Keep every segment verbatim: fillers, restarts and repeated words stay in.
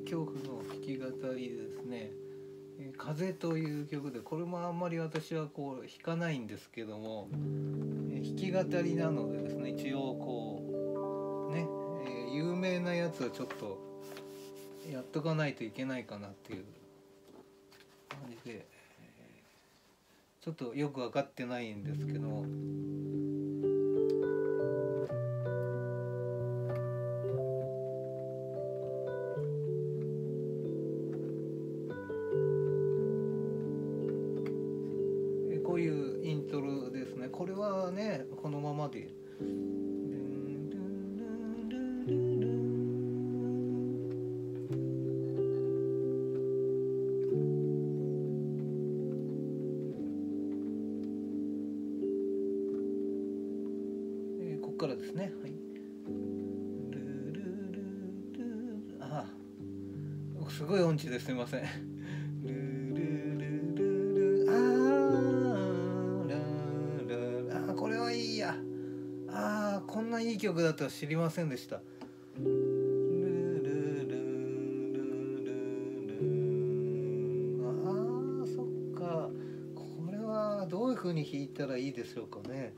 恐怖の弾き語りですね、えー風という曲で、これもあんまり私はこう弾かないんですけども、えー弾き語りなのでですね、一応こうね、えー有名なやつはちょっとやっとかないといけないかなっていう感じで、えーちょっとよく分かってないんですけども、こういうイントロですね。これはね、このままでえーここからですね。はい。ああ、すごい音痴ですみません。ああ、これはいいや。ああ、こんないい曲だとは知りませんでした。ああ、そっか。これはどういう風に弾いたらいいでしょうかね。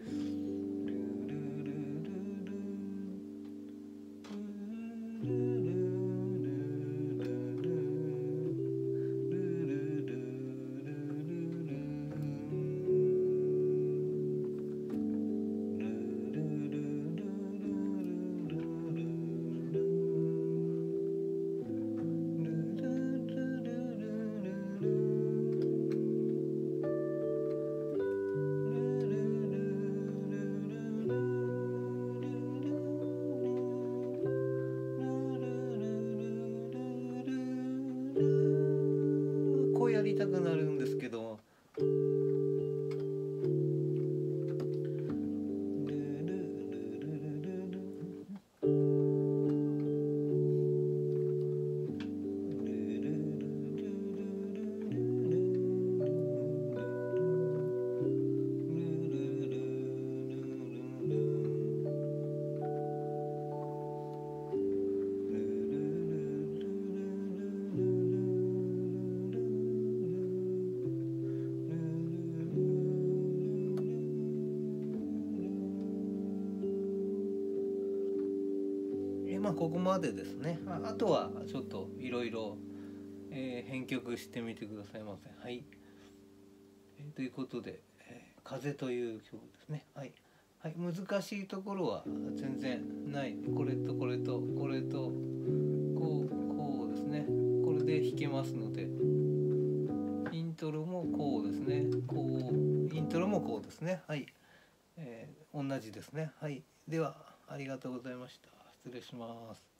こうやりたくなるんですけど、まあここまでですね。あ、あとはちょっといろいろ編曲してみてくださいませ。はい。えーということで、えー風という曲ですね。はい。はい、難しいところは全然ない。これとこれとこれとこうこうですね。これで弾けますので、イントロもこうですね。こうイントロもこうですね。はい。えー同じですね。はい。ではありがとうございました。失礼します。